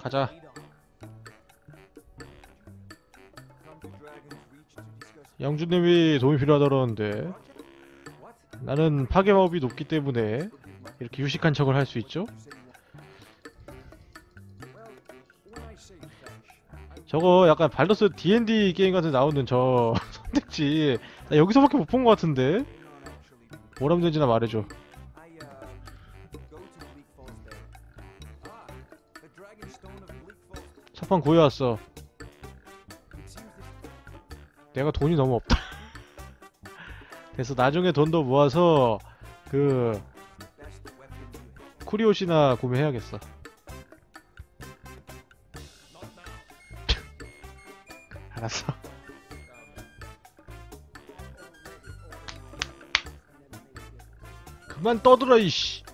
가자. 영주님이 도움이 필요하다던데 나는 파괴마법이 높기 때문에 이렇게 유식한 척을 할 수 있죠? 저거 약간 발더스 D&D 게임 같은 데 나오는 저 선택지 나 여기서밖에 못 본 것 같은데? 뭐라면 되는지나 말해줘. 첫판 구해왔어. 내가 돈이 너무 없다. 그래서 나중에 돈도 모아서 그 쿠리옷이나 구매해야겠어. 알았어. 그만 떠들어 이씨.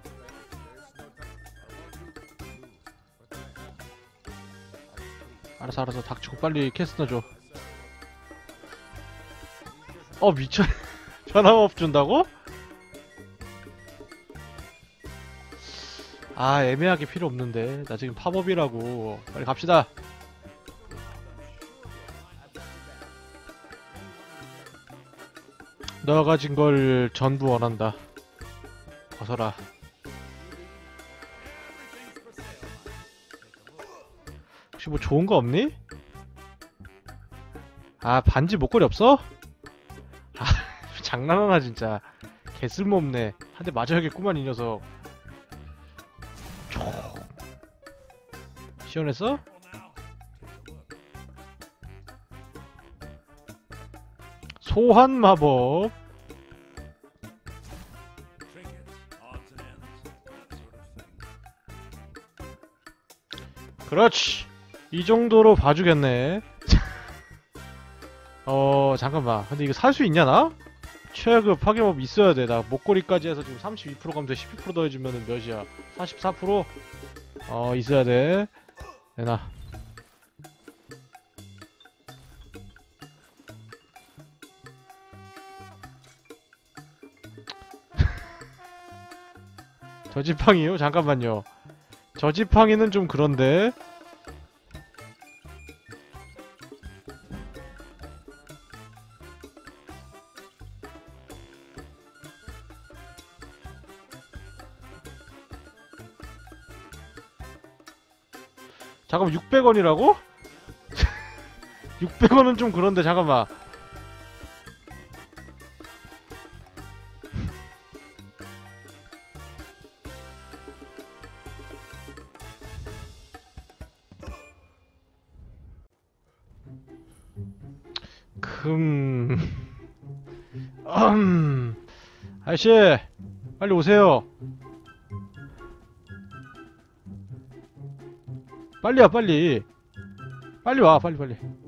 알았어 알았어 닥치고 빨리 캐스터 줘. 미쳐. 전화법 준다고? 아 애매하게 필요 없는데 나 지금 팝업이라고. 빨리 갑시다. 너가 가진 걸 전부 원한다. 벗어라. 혹시 뭐 좋은 거 없니? 아 반지 목걸이 없어? 아 장난하나 진짜. 개쓸모없네. 한 대 맞아야겠구만 이 녀석. 시원했어? 소환 마법. 그렇지. 이 정도로 봐주겠네. 잠깐만. 근데 이거 살 수 있냐 나? 최악의 파괴법 있어야 돼. 나 목걸이까지 해서 지금 32% 가면 돼. 12% 더해주면은 몇이야? 44%? 있어야 돼. 내놔. 저 지팡이요? 잠깐만요. 저 지팡이는 좀 그런데. 잠깐만 600원이라고? 600원은 좀 그런데 잠깐만. 아저씨 빨리 오세요. 빨리 와 빨리. 빨리 와 빨리.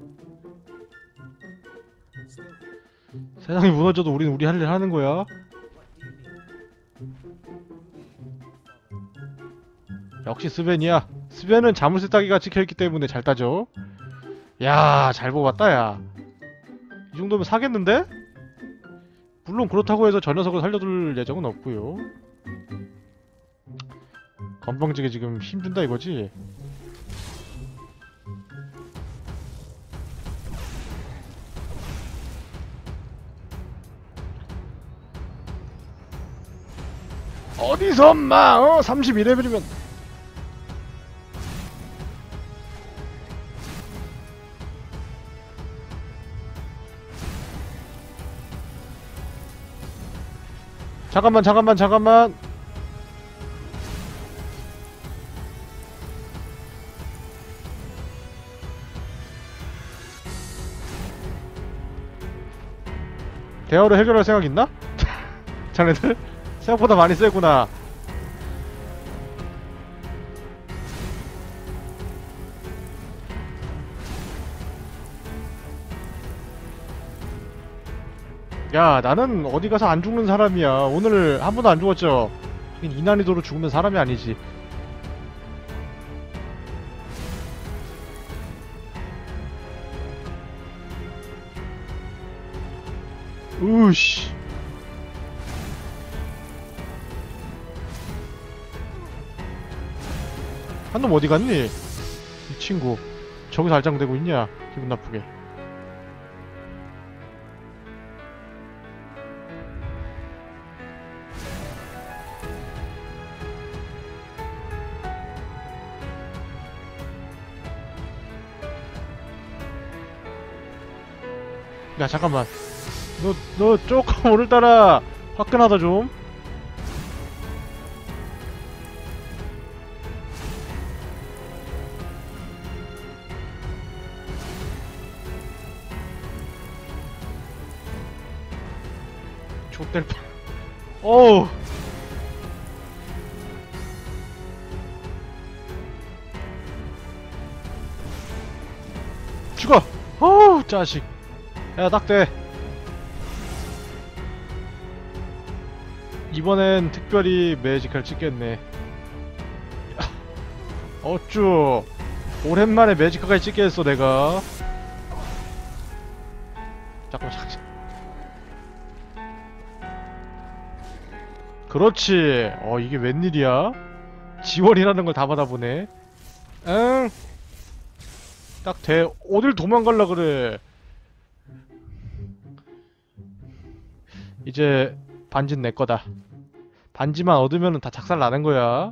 세상이 무너져도 우린 우리 할 일 하는 거야. 역시 스벤이야. 스벤은 자물쇠 따기가 찍혀있기 때문에 잘 따져. 야, 잘 뽑았다 야. 이 정도면 사겠는데? 물론 그렇다고 해서 저 녀석을 살려둘 예정은 없고요. 건방지게 지금 힘준다 이거지? 어디서 엄마 32레벨이면 잠깐만 대화로 해결할 생각 있나? 자네들? 생각보다 많이 세구나. 야, 나는 어디 가서 안 죽는 사람이야. 오늘 한 번도 안 죽었죠? 이 난이도로 죽으면 사람이 아니지. 으씨. 한 놈 어디 갔니? 이 친구 저기서 알짱대고 있냐? 기분 나쁘게. 야 잠깐만, 너 조금 오늘따라 화끈하다 좀. 족될 뻔. 어우. 죽어. 어우 자식. 야 딱대. 이번엔 특별히 매지컬 찍겠네. 어쭈 오랜만에 매지컬까지 찍게 했어 내가. 잠깐만. 그렇지. 이게 웬일이야? 지원이라는 걸 다 받아보네. 응. 딱 돼. 어딜 도망갈라 그래. 이제 반지는 내 거다. 반지만 얻으면은 다 작살 나는 거야.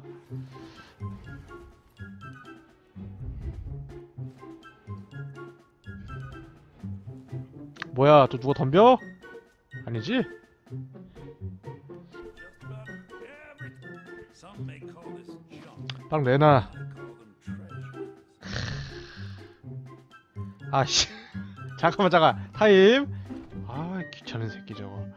뭐야, 또 누가 덤벼? 아니지? 딱 내놔. 아씨. 잠깐. 타임. 아, 귀찮은 새끼 저거.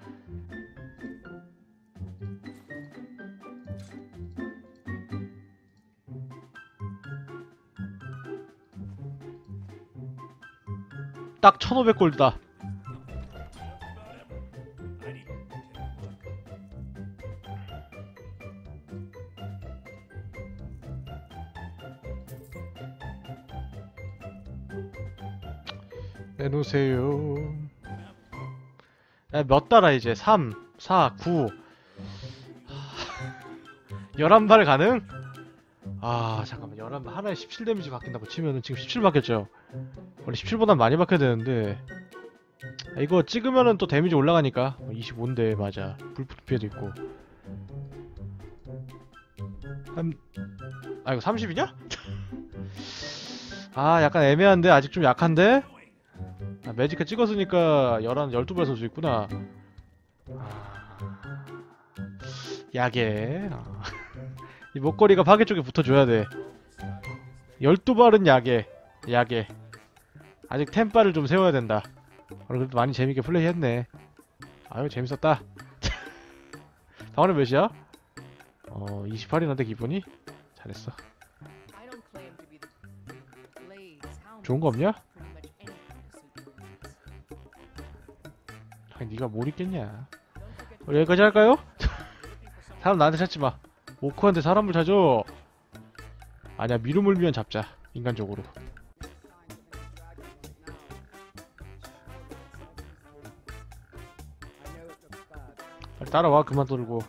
딱 1500골드다. 내놓으세요. 야, 몇 달아 이제? 3, 4, 9 11발 가능? 아 잠깐만, 11발 하나에 17 데미지 바뀐다고 치면은 지금 17 바뀌었죠? 원래 17보단 많이 바뀌어야 되는데 이거 찍으면은 또 데미지 올라가니까 25인데 맞아. 불붙 피해도 있고. 아 이거 30이냐? 아 약간 애매한데? 아직 좀 약한데? 아, 매지카 찍었으니까 12발 쏠 수 있구나. 야게. 이 목걸이가 파괴 쪽에 붙어줘야 돼. 12발은 야게. 아직 템바를 좀 세워야 된다. 그래도 많이 재밌게 플레이했네. 아유 재밌었다. 다음은 몇이야? 28이란데 기분이? 잘했어. 좋은 거 없냐? 아니 니가 뭘 있겠냐. 우리 여기까지 할까요? 사람 나한테 찾지 마. 오크한테 사람을 찾아. 아니야, 미루물미연 잡자. 인간적으로. 빨리 따라와. 그만 돌고.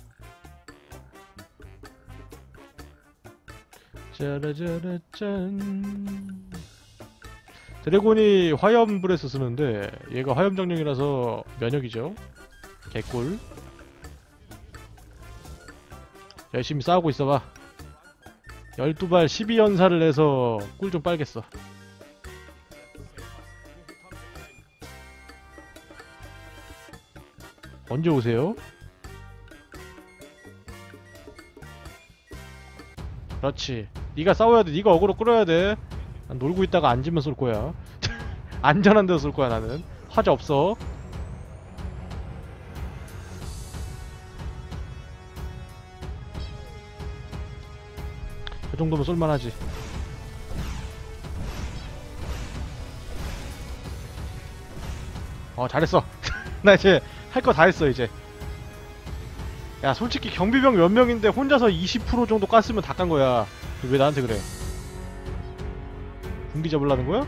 짜라짜라짠. 드래곤이 화염 브레스 쓰는데 얘가 화염 장령이라서 면역이죠. 개꿀. 열심히 싸우고 있어봐. 12발 12연사를 내서 꿀 좀 빨겠어. 언제 오세요? 그렇지. 네가 싸워야 돼. 네가 어그로 끌어야 돼. 난 놀고 있다가 앉으면 쏠 거야. 안전한 데서 쏠 거야 나는. 화자 없어. 그 정도면 쏠만하지. 잘했어. 나 이제 할 거 다 했어 이제. 야 솔직히 경비병 몇 명인데 혼자서 20% 정도 깠으면 다 깐 거야. 왜 나한테 그래? 군기 잡으려는 거야?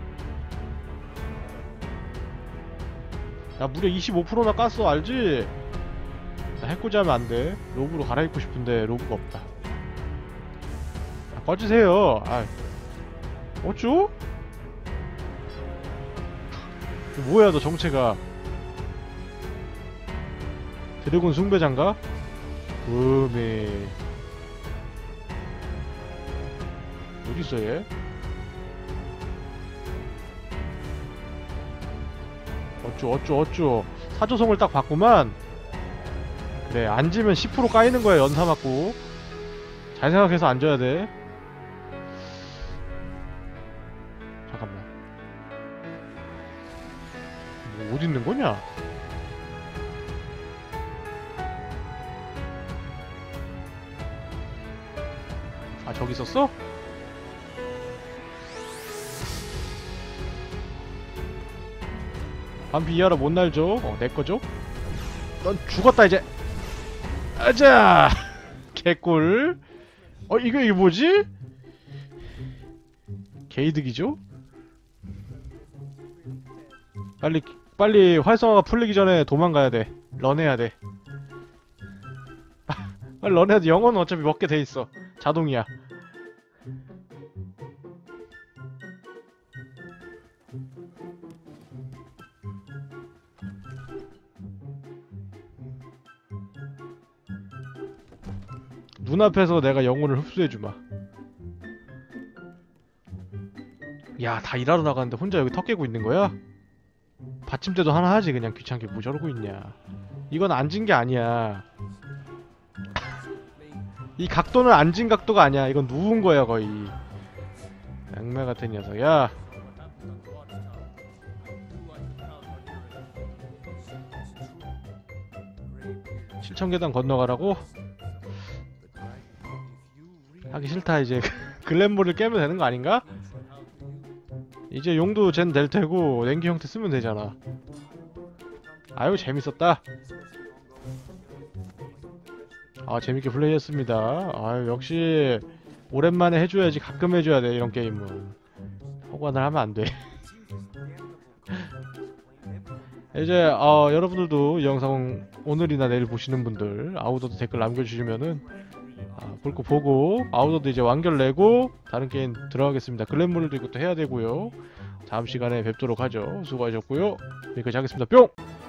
야 무려 25%나 깠어 알지? 나 해코지 하면 안돼. 로브로 갈아입고 싶은데 로브가 없다. 꺼지세요. 어쭈? 뭐야 너 정체가. 드래곤 숭배장가? 음에 어딨어 얘? 어쭈 사조성을 딱 봤구만. 그래 앉으면 10% 까이는 거야 연사 맞고. 잘 생각해서 앉아야 돼. 잠깐만 뭐 어디 있는 거냐? 아 저기 있었어? 반피 이하로 못 날죠? 내거죠? 넌 죽었다 이제. 아자 개꿀. 이게 뭐지? 개이득이죠? 빨리 활성화가 풀리기 전에 도망가야 돼. 런해야 돼. 빨리 런해야 돼. 영어는 어차피 먹게 돼 있어. 자동이야. 눈앞에서 내가 영혼을 흡수해주마. 야, 다 일하러 나가는데 혼자 여기 턱 깨고 있는 거야? 받침대도 하나 하지. 그냥 귀찮게 뭐 저러고 있냐. 이건 앉은 게 아니야. 이 각도는 앉은 각도가 아니야. 이건 누운 거야 거의. 양매 같은 녀석. 야, 7,000계단 건너가라고? 하기 싫다. 이제 글램볼을 깨면 되는 거 아닌가? 이제 용도 젠 될 테고 냉기 형태 쓰면 되잖아. 아유 재밌었다. 아 재밌게 플레이했습니다. 아유 역시 오랜만에 해줘야지. 가끔 해줘야 돼 이런 게임은. 허관을 하면 안 돼. 이제 여러분들도 이 영상 오늘이나 내일 보시는 분들 아우더도 댓글 남겨주시면은 볼 거 보고 아우더도 이제 완결 내고 다른 게임 들어가겠습니다. 글램볼도 이것도 해야 되고요. 다음 시간에 뵙도록 하죠. 수고하셨고요. 여기까지 하겠습니다. 뿅!